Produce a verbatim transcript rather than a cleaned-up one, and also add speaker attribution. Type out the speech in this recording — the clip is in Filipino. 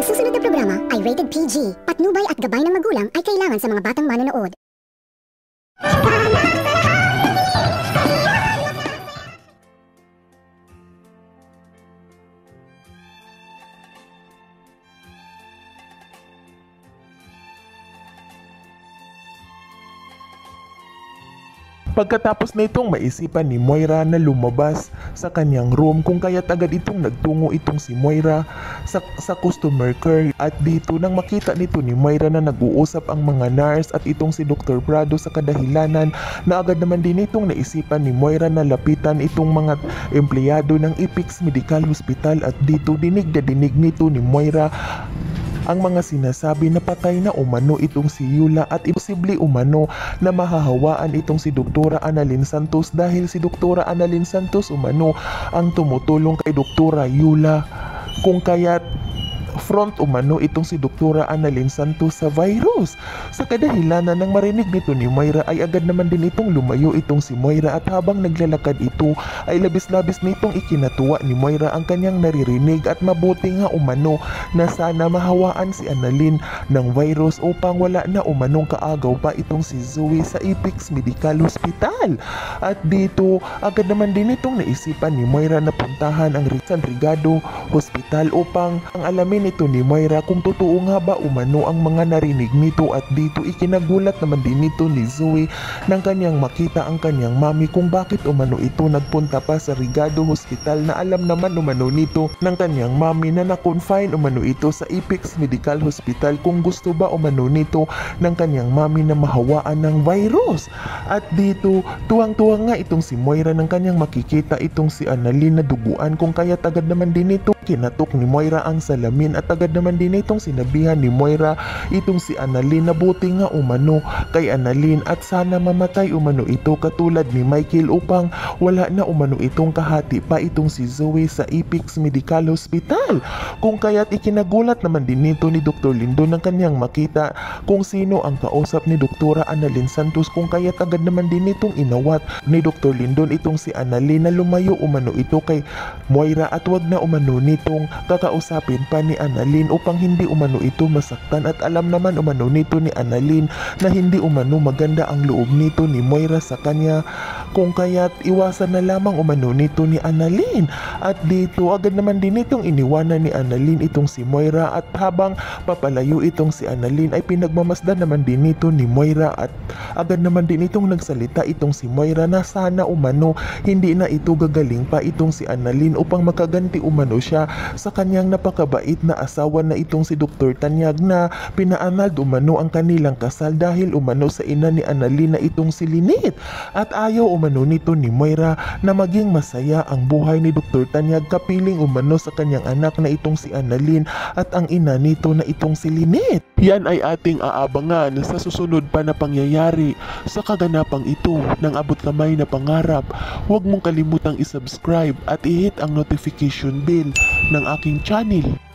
Speaker 1: susunod na programa ay rated P G. Patnubay at gabay ng magulang ay kailangan sa mga batang manonood.
Speaker 2: Pagkatapos na itong maisipan ni Moira na lumabas sa kanyang room, kung kaya't agad itong nagtungo itong si Moira sa, sa customer care. At dito nang makita nito ni Moira na nag-uusap ang mga nurse at itong si Doctor Prado sa kadahilanan, na agad naman din itong naisipan ni Moira na lapitan itong mga empleyado ng Ipix Medical Hospital. At dito dinig na dinig nito ni Moira ang mga sinasabi na patay na umano itong si Yula at imposible umano na mahahawaan itong si Doktora Annalyn Santos, dahil si Doktora Annalyn Santos umano ang tumutulong kay Doktora Yula, kung kaya't front umano itong si Doktora Annalyn Santos sa virus. Sa kadahilanan ng marinig nito ni Moira ay agad naman din itong lumayo itong si Moira, at habang naglalakad ito ay labis-labis nitong ikinatuwa ni Moira ang kanyang naririnig, at mabuti nga umano na sana mahawaan si Annalyn ng virus upang wala na umanong kaagaw pa itong si Zoe sa Ipix Medical Hospital. At dito agad naman din itong naisipan ni Moira na puntahan ang San Rigado Hospital upang ang alamin nito ni Moira kung totoo nga ba umano ang mga narinig nito. At dito ikinagulat naman din nito ni Zoe nang kanyang makita ang kanyang mami kung bakit umano ito nagpunta pa sa Rigado Hospital, na alam naman umano nito ng kanyang mami na na-confine umano ito sa Ipix Medical Hospital kung gusto ba umano nito ng kanyang mami na mahawaan ng virus. At dito tuwang-tuwang nga itong si Moira nang kanyang makikita itong si Annalyn na duguan, kung kaya agad naman din ito kinatok ni Moira ang salamin, at agad naman din itong sinabihan ni Moira itong si Annalyn na buti nga umano kay Annalyn at sana mamatay umano ito katulad ni Michael upang wala na umano itong kahati pa itong si Zoe sa Ipix Medical Hospital. Kung kaya't ikinagulat naman din nito ni Doktor Lindon nang kanyang makita kung sino ang kausap ni Doktora Annalyn Santos, kung kaya't agad naman din itong inawat ni Doktor Lindon itong si Annalyn na lumayo umano ito kay Moira at wag na umano nitong kakausapin pa ni Annalyn upang hindi umano ito masaktan. At alam naman umano nito ni Annalyn na hindi umano maganda ang loob nito ni Moira sa kanya, kung kaya't iwasan na lamang umano nito ni Annalyn. At dito agad naman din itong iniwanan ni Annalyn itong si Moira, at habang papalayo itong si Annalyn ay pinagmamasdan naman din nito ni Moira, at agad naman din itong nagsalita itong si Moira na sana umano hindi na ito gagaling pa itong si Annalyn upang makaganti umano siya sa kanyang napakabait na asawa na itong si Doktor Tanyag, na pinaanald umano ang kanilang kasal dahil umano sa ina ni Annalyn na itong si Lynette. At ayaw umano nito ni Moira na maging masaya ang buhay ni Doktor Tanyag kapiling umano sa kanyang anak na itong si Annalyn at ang ina nito na itong si Lynette. Yan ay ating aabangan sa susunod pa na pangyayari sa kaganapang ito ng abot kamay na pangarap. Huwag mong kalimutang isubscribe at i-hit ang notification bell ng aking channel.